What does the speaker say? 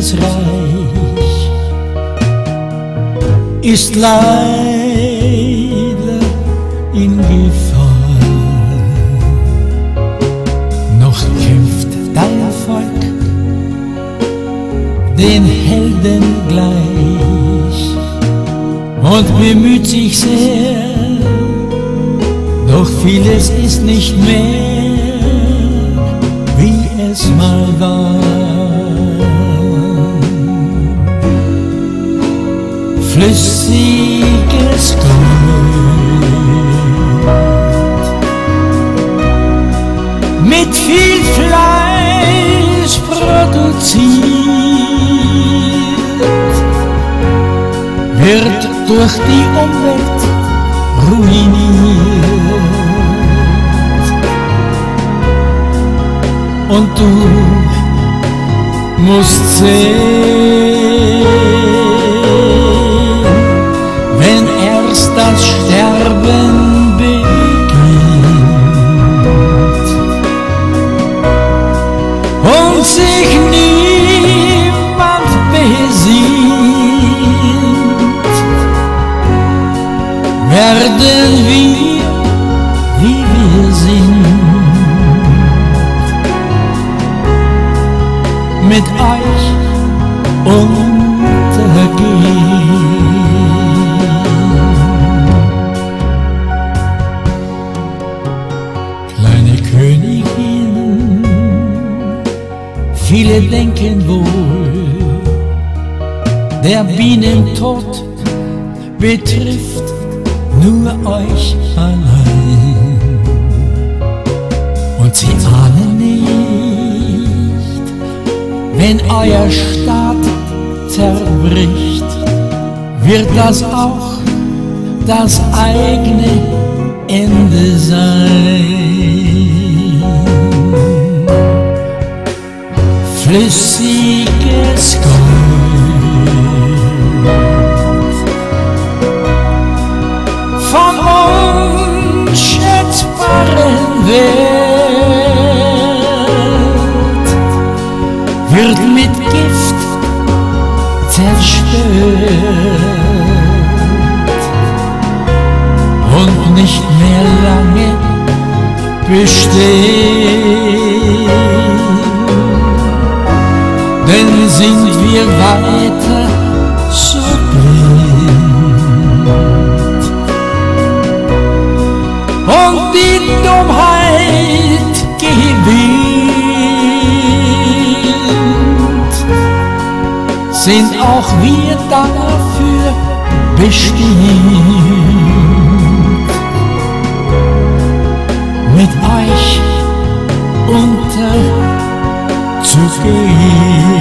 Himmelsreich ist leider in Gefahr. Noch kämpft dein Volk den Helden gleich und bemüht sich sehr, doch vieles ist nicht mehr, wie es mal war. Flüssiges Gold mit viel Fleisch produziert, wird durch die Umwelt ruiniert. Und du musst sehen, wenn erst das Sterben beginnt und sich niemand besinnt, werden wir, wie wir sind, mit euch untergehen. Kleine Königin, viele denken wohl, der Bienentod betrifft nur euch allein. Und sie ahnen nicht, wenn euer Staat zerbricht, wird das auch das eigene Ende sein. Flüssiges Gold von unschätzbarem Wert wird mit Gift zerstört und nicht mehr lange bestehen, denn sind wir weiter so blind und die Dummheit gewinnt, sind auch wir dafür bestimmt, mit euch unterzugehen.